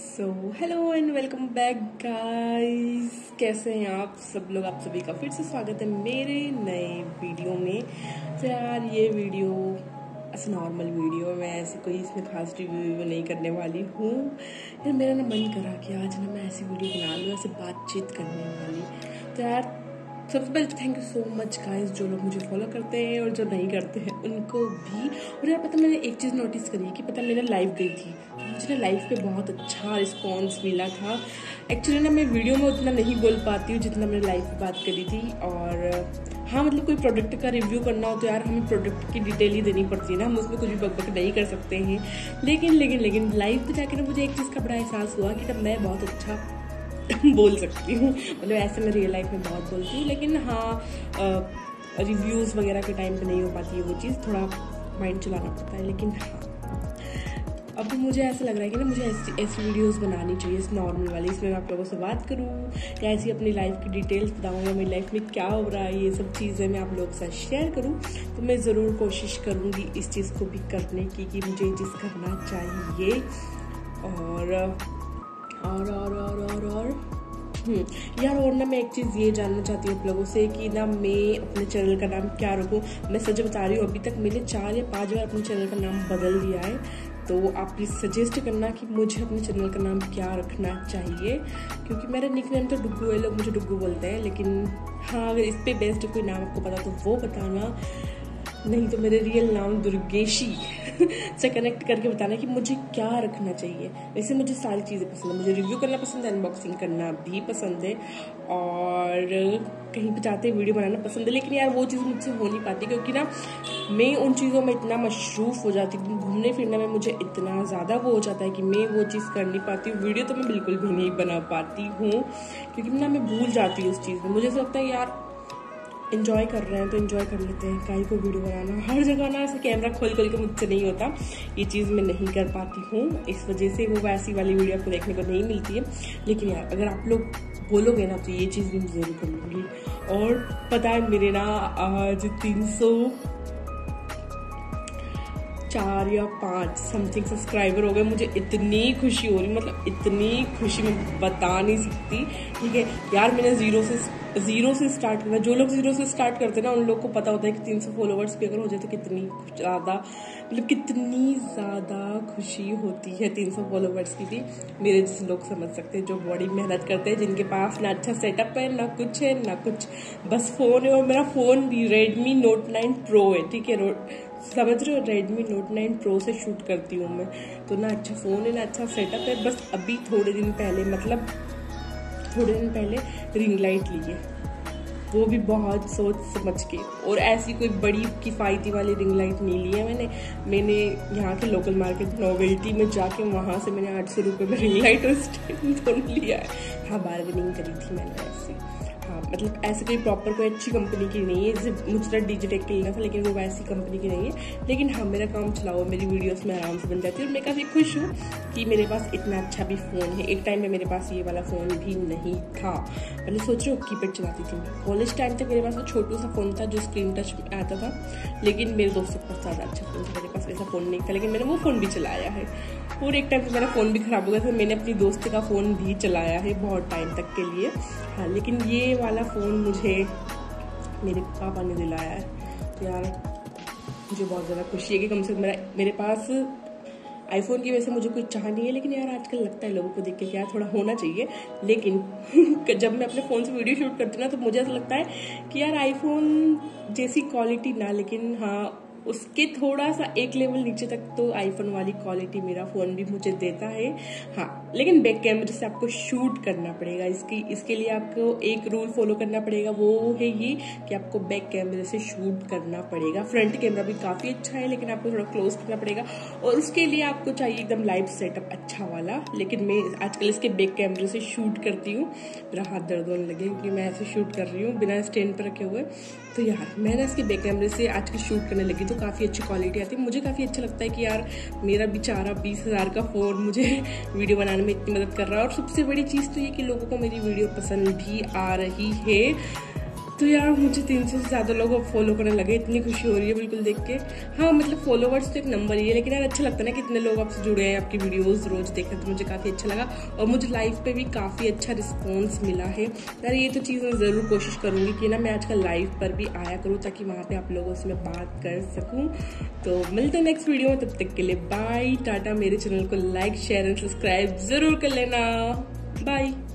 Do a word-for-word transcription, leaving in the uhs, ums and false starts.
So hello and welcome back guys, कैसे हैं आप सब लोग। आप सभी का फिर से स्वागत है मेरे नए वीडियो में। तो यार ये वीडियो ऐसे नॉर्मल वीडियो है, मैं ऐसे कोई इसमें खास रिव्यू नहीं करने वाली हूँ। यार मेरा ना मन करा कि आज ना मैं ऐसी वीडियो बना लूँ, ऐसे बातचीत करने वाली। तो यार सबसे पहले thank you so much guys, जो लोग मुझे फॉलो करते हैं और जो नहीं करते हैं उनको भी। और यार पता मैंने एक चीज़ नोटिस करी कि पता मेरा लाइव गई थी, मुझे ना लाइव पे बहुत अच्छा रिस्पॉन्स मिला था। एक्चुअली ना मैं वीडियो में उतना नहीं बोल पाती हूँ जितना मैंने लाइव पे बात करी थी। और हाँ मतलब कोई प्रोडक्ट का रिव्यू करना हो तो यार हमें प्रोडक्ट की डिटेल ही देनी पड़ती है ना, हम उसमें कुछ भी बकबक नहीं कर सकते हैं। लेकिन लेकिन लेकिन लाइव पे जाकर ना मुझे एक चीज़ का बड़ा एहसास हुआ कि तब मैं बहुत अच्छा बोल सकती हूँ। मतलब ऐसे मैं रियल लाइफ में बहुत बोलती हूँ, लेकिन हाँ रिव्यूज़ वगैरह के टाइम पे नहीं हो पाती है वो चीज़, थोड़ा माइंड चलाना पड़ता है। लेकिन हाँ अब मुझे ऐसा लग रहा है कि ना मुझे ऐसी ऐसी वीडियोस बनानी चाहिए, इस नॉर्मल वाली, इसमें मैं आप लोगों से बात करूँ या ऐसी अपनी लाइफ की डिटेल्स बताऊँ या मेरी लाइफ में क्या हो रहा है, ये सब चीज़ें मैं आप लोगों के साथ शेयर करूँ। तो मैं ज़रूर कोशिश करूँगी इस चीज़ को भी करने की कि मुझे ये चीज़ करना चाहिए। और और और और और और हम्म यार और ना मैं एक चीज़ ये जानना चाहती हूँ आप लोगों से कि ना मैं अपने चैनल का नाम क्या रखूँ। मैं सच बता रही हूँ, अभी तक मैंने चार या पांच बार अपने चैनल का नाम बदल दिया है। तो आप प्लीज़ सजेस्ट करना कि मुझे अपने चैनल का नाम क्या रखना चाहिए, क्योंकि मेरा निक नेम तो डुग्गू है, लोग मुझे डुग्गू बोलते हैं। लेकिन हाँ अगर इस पर बेस्ट कोई नाम आपको पता तो वो बताना, नहीं तो मेरे रियल नाम दुर्गेशी से कनेक्ट करके बताना कि मुझे क्या रखना चाहिए। वैसे मुझे सारी चीज़ें पसंद है, मुझे रिव्यू करना पसंद है, अनबॉक्सिंग करना भी पसंद है और कहीं पे जाते वीडियो बनाना पसंद है। लेकिन यार वो चीज़ मुझसे हो नहीं पाती, क्योंकि ना मैं उन चीज़ों में इतना मशरूफ़ हो जाती हूँ, घूमने फिरने में मुझे इतना ज़्यादा वो हो जाता है कि मैं वो चीज़ कर नहीं पाती हूँ। वीडियो तो मैं बिल्कुल भी नहीं बना पाती हूँ, क्योंकि ना मैं भूल जाती हूँ उस चीज़ में। मुझे ऐसा लगता है यार इन्जॉय कर रहे हैं तो इन्जॉय कर लेते हैं, काहे को वीडियो बनाना हर जगह ना ऐसे कैमरा खोल खोल के मुझसे नहीं होता, ये चीज़ मैं नहीं कर पाती हूँ। इस वजह से वो वैसी वाली वीडियो आपको देखने को नहीं मिलती है। लेकिन यार अगर आप लोग बोलोगे ना तो ये चीज़ भी मैं जरूर कर लूँगी। और पता है मेरे ना आज तीन सौ चार या पाँच समथिंग सब्सक्राइबर हो गए। मुझे इतनी खुशी हो रही, मतलब इतनी खुशी मैं बता नहीं सकती। ठीक है यार, मैंने जीरो से जीरो से स्टार्ट करना, जो लोग जीरो से स्टार्ट करते हैं ना उन लोग को पता होता है कि तीन सौ फॉलोवर्स भी अगर हो जाए तो कितनी ज़्यादा, मतलब कितनी ज़्यादा खुशी होती है तीन सौ फॉलोवर्स की भी। मेरे जैसे लोग समझ सकते हैं जो बड़ी मेहनत करते हैं, जिनके पास ना अच्छा सेटअप है ना कुछ है ना कुछ, बस फ़ोन है। और मेरा फ़ोन भी रेडमी नोट नाइन प्रो है, ठीक है, समझ रहे हो, रेडमी नोट नाइन प्रो से शूट करती हूँ मैं। तो ना अच्छा फ़ोन है ना अच्छा सेटअप है। बस अभी थोड़े दिन पहले, मतलब थोड़े दिन पहले रिंग लाइट ली है, वो भी बहुत सोच समझ के। और ऐसी कोई बड़ी किफ़ायती वाली रिंग लाइट नहीं ली है मैंने मैंने यहाँ के लोकल मार्केट नोवेल्टी में जाके वहाँ से मैंने आठ सौ रुपये में रिंग लाइट और स्टैंड दोनों लिया है। हाँ बार्गेनिंग करी थी मैंने ऐसी, हाँ मतलब ऐसे कोई प्रॉपर कोई अच्छी कंपनी की नहीं है, जैसे मुझे डिजिटेक के लेना था लेकिन वो वैसी कंपनी की नहीं है। लेकिन हाँ मेरा काम चलाओ, मेरी वीडियोस में आराम से बन जाती है और मैं काफ़ी खुश हूँ कि मेरे पास इतना अच्छा भी फ़ोन है। एक टाइम में मेरे पास ये वाला फ़ोन भी नहीं था, मैंने सोच रही हूँ कीपैड चलाती थी। कॉलेज टाइम तक मेरे पास वो छोटू सा फ़ोन था जो स्क्रीन टच आता था, लेकिन मेरे दोस्तों के पास ज़्यादा अच्छा फ़ोन था, मेरे पास ऐसा फ़ोन नहीं था। लेकिन मैंने वो फ़ोन भी चलाया है और एक टाइम पर मेरा फ़ोन भी ख़राब हो गया था, मैंने अपनी दोस्त का फ़ोन भी चलाया है बहुत टाइम तक के लिए। हाँ लेकिन ये वाला फ़ोन मुझे मेरे पापा ने दिलाया है, तो यार मुझे बहुत ज़्यादा खुशी है कि कम से कम मेरा मेरे पास आईफोन की वजह से मुझे कोई चाह नहीं है। लेकिन यार आजकल लगता है लोगों को देख के कि यार थोड़ा होना चाहिए। लेकिन जब मैं अपने फ़ोन से वीडियो शूट करती हूँ ना तो मुझे ऐसा लगता है कि यार आईफोन जैसी क्वालिटी ना, लेकिन हाँ उसके थोड़ा सा एक लेवल नीचे तक तो आईफोन वाली क्वालिटी मेरा फ़ोन भी मुझे देता है। हाँ लेकिन बैक कैमरे से आपको शूट करना पड़ेगा, इसकी इसके लिए आपको एक रूल फॉलो करना पड़ेगा, वो है ये कि आपको बैक कैमरे से शूट करना पड़ेगा। फ्रंट कैमरा भी काफ़ी अच्छा है लेकिन आपको थोड़ा क्लोज करना पड़ेगा और उसके लिए आपको चाहिए एकदम लाइव सेटअप अच्छा वाला। लेकिन मैं आजकल इसके बैक कैमरे से शूट करती हूँ, मेरा हाथ दर्द होने लगे क्योंकि मैं ऐसे शूट कर रही हूँ बिना स्टैंड पर रखे हुए। तो यार मैंने इसके बैक कैमरे से आजकल शूट करने लगी तो काफ़ी अच्छी क्वालिटी आती है। मुझे काफ़ी अच्छा लगता है कि यार मेरा बेचारा बीस हज़ार का फ़ोन मुझे वीडियो बनाने में इतनी मदद कर रहा है। और सबसे बड़ी चीज़ तो ये कि लोगों को मेरी वीडियो पसंद भी आ रही है। तो यार मुझे तीन सौ से ज़्यादा लोग फॉलो करने लगे, इतनी खुशी हो रही है बिल्कुल देख के। हाँ मतलब फॉलोवर्स तो एक नंबर ही है, लेकिन यार अच्छा लगता है ना कि इतने लोग आपसे जुड़े हैं, आपकी वीडियोस रोज देखते हैं, तो मुझे काफ़ी अच्छा लगा। और मुझे लाइव पे भी काफ़ी अच्छा रिस्पॉन्स मिला है यार। ये तो चीज़ मैं ज़रूर कोशिश करूँगी कि ना मैं आजकल लाइव पर भी आया करूँ, ताकि वहाँ पर आप लोगों से मैं बात कर सकूँ। तो मिलते हैं नेक्स्ट वीडियो में, तब तक के लिए बाय टाटा। मेरे चैनल को लाइक शेयर एंड सब्सक्राइब ज़रूर कर लेना। बाय।